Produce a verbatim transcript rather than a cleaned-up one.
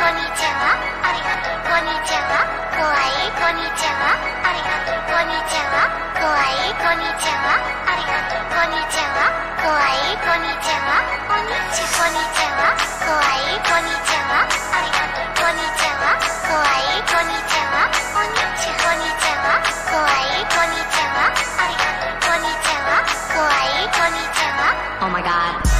こんにちは、ありがとう、こんにちは、怖い、こんにちは、ありがとう、こんにちは、怖い、こんにちは、ありがとう、こんにちは、怖い、こんにちは、おにち、こんにちは、怖い、こんにちは、ありがとう、こんにちは、怖い、こんにちは、おにち、こんにちは、怖い、こんにちは、ありがとう、こんにちは、怖い、こんにちは。 Oh my god.